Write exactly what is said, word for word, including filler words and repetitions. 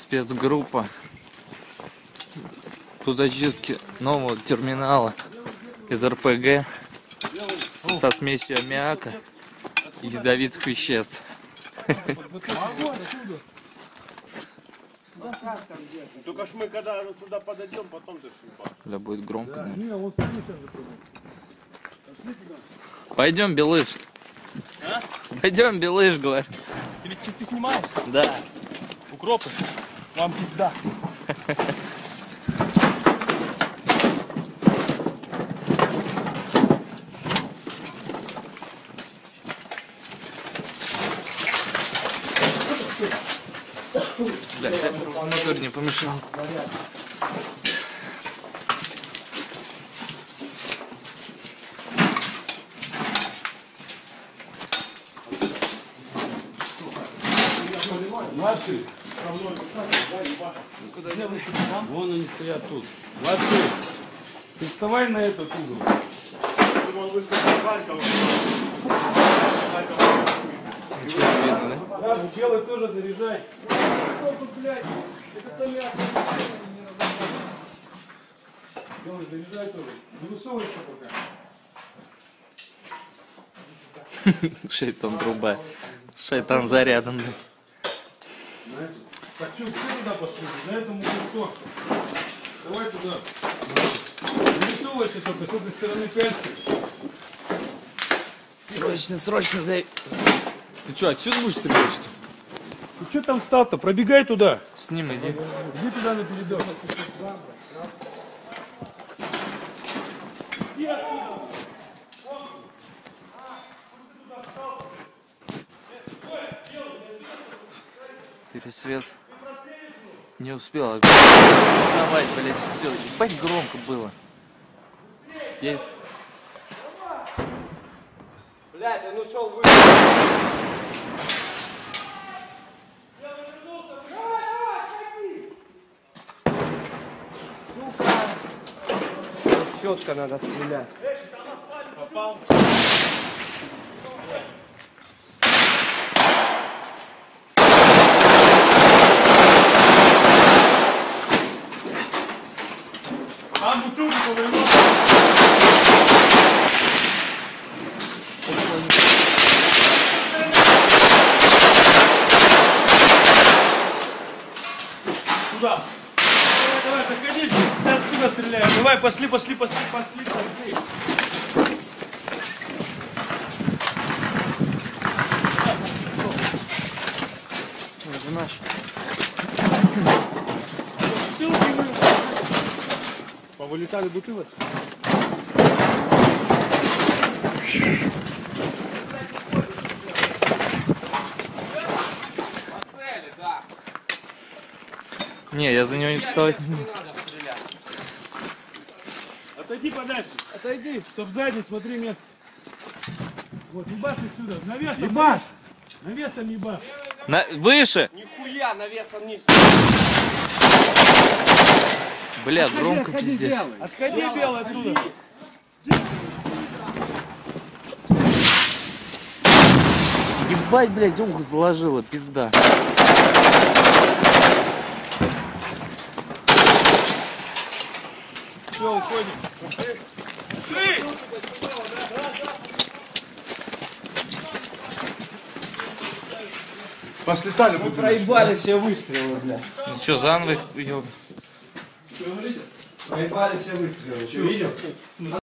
Спецгруппа по зачистке нового терминала из эр пэ гэ со смесью аммиака и ядовитых веществ. Только ж мы когда туда подойдем, потом ты шибашь. Бля, будет громко. Пойдем, Белыш. А? Пойдем, Белыш, говорю. Ты, ты, ты снимаешь? Да. Укропы? Вам пизда. Бля, мотор не помешал. Младший. Вон они стоят тут. Младший. Ты вставай на этот угол. Сразу делай тоже заряжай. Делай, заряжай тоже. Не высовывайся пока. Шайтан труба. Шайтан зарядом. Так что, все туда пошли? На этом углу. Давай туда. Не высовывайся только с этой стороны пяльцы. Срочно, срочно, дай. Ты что, отсюда будешь стрелять, что ли? Ты что там встал-то? Пробегай туда. С ним иди. Иди туда на передок. Пересвет. Не успел. Давай, блядь, все. Ебать громко было. Я из... Блядь, он ушел вы. Сука! Четко надо стрелять. Попал. А бутылку повернул. Туда. Давай, давай, заходи. Я оттуда стреляю. Давай, пошли, пошли, пошли, пошли, пошли. Это наш. Повылетали бутылочки. Не, я за него не встал. Отойди подальше. Отойди, чтоб сзади, смотри место. Вот, ебашь отсюда. Навесом. Ебашь! Навесом ебашь. На... Выше! Нихуя навесом вниз. Бля, громко пиздец. Отходи, белый, оттуда. Ебать, блядь, ухо заложило, пизда. Все, уходим. Послетали бутылочки. Проебали все выстрелы, блядь. Ну что, заново их... Проебали все выстрелы. Что, видел?